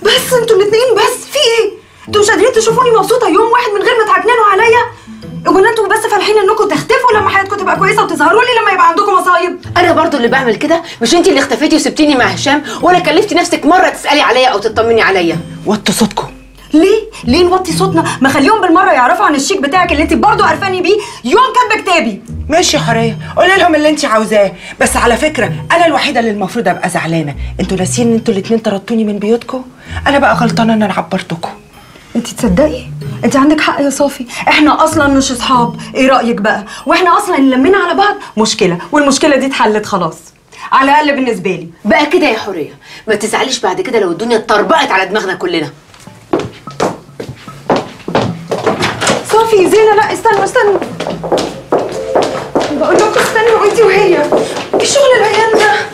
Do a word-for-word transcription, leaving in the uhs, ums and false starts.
بس انتوا الاثنين بس في ايه؟ انتوا مش قادرين تشوفوني مبسوطه يوم واحد من غير ما تعكننوا عليا؟ ولا انتوا بس فالحين انكم تختفوا لما حياتكم تبقى كويسه وتظهروا لي لما يبقى عندكم مصايب؟ انا برضو اللي بعمل كده، مش انت اللي اختفيتي وسبتيني مع هشام ولا كلفتي نفسك مره تسالي عليا او تطمني عليا. وطوا صوتكم. ليه؟ ليه نوطي صوتنا؟ ما خليهم بالمره يعرفوا عن الشيك بتاعك اللي انت برضه قرفاني بيه يوم كاتبه كتابي. ماشي يا حوريه، قولي لهم اللي انت عاوزاه، بس على فكره انا الوحيده اللي المفروض ابقى زعلانه. انتوا ناسيين ان انتوا الاثنين طردتوني من بيوتكم؟ انا بقى غلطانه ان انا عبرتكم. انت تصدقي؟ انت عندك حق يا صافي، احنا اصلا مش اصحاب، ايه رايك بقى؟ واحنا اصلا اللي لمينا على بعض مشكله، والمشكله دي اتحلت خلاص على الاقل بالنسبه لي. بقى كده يا حوريه، ما تزعليش بعد كده لو الدنيا اتطربقت على دماغنا كلنا. صافي زينه، لا استنوا استنوا، بقول لكم استنوا انت وهي، ايه شغل العيال ده؟